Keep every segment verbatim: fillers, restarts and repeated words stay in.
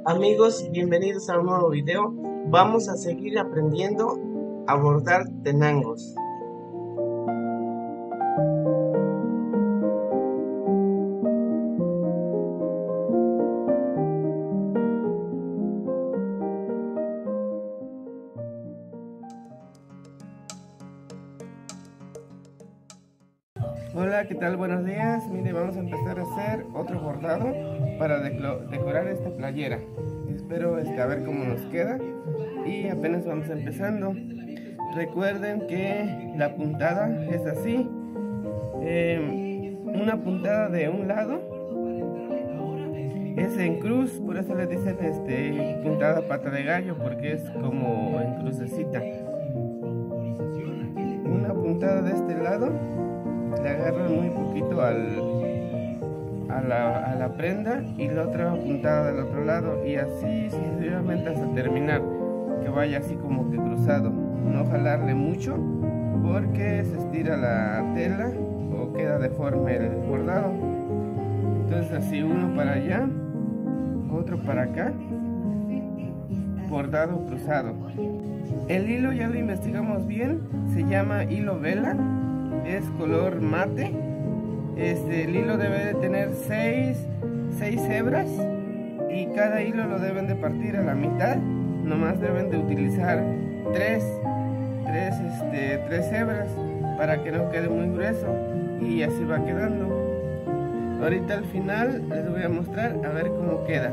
Amigos, bienvenidos a un nuevo video. Vamos a seguir aprendiendo a bordar tenangos. Hola, ¿qué tal? Buenos días. Mire, vamos a empezar a hacer otro bordado para decorar esta playera. Espero este, a ver cómo nos queda. Y apenas vamos empezando. Recuerden que la puntada es así. Eh, una puntada de un lado es en cruz, por eso le dicen este, puntada pata de gallo, porque es como en crucecita. Una puntada de este lado le agarran muy poquito al, a, la, a la prenda y la otra puntada del otro lado, y así sucesivamente hasta terminar, que vaya así como que cruzado. No jalarle mucho porque se estira la tela o queda deforme el bordado. Entonces así, uno para allá, otro para acá, bordado cruzado. El hilo ya lo investigamos bien, se llama hilo vela. Es color mate. Este, el hilo debe de tener seis, seis hebras y cada hilo lo deben de partir a la mitad. Nomás deben de utilizar tres, tres, este, tres hebras para que no quede muy grueso, y así va quedando. Ahorita al final les voy a mostrar a ver cómo queda.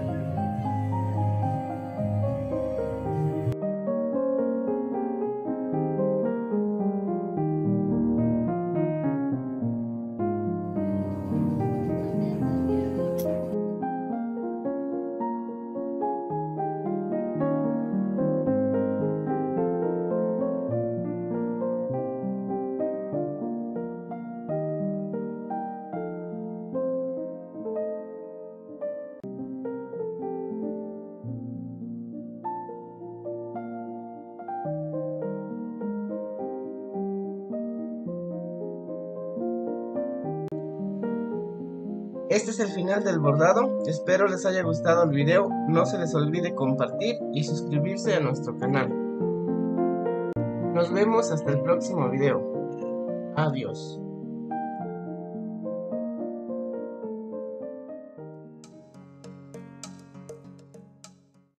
Este es el final del bordado. Espero les haya gustado el video. No se les olvide compartir y suscribirse a nuestro canal. Nos vemos hasta el próximo video. Adiós.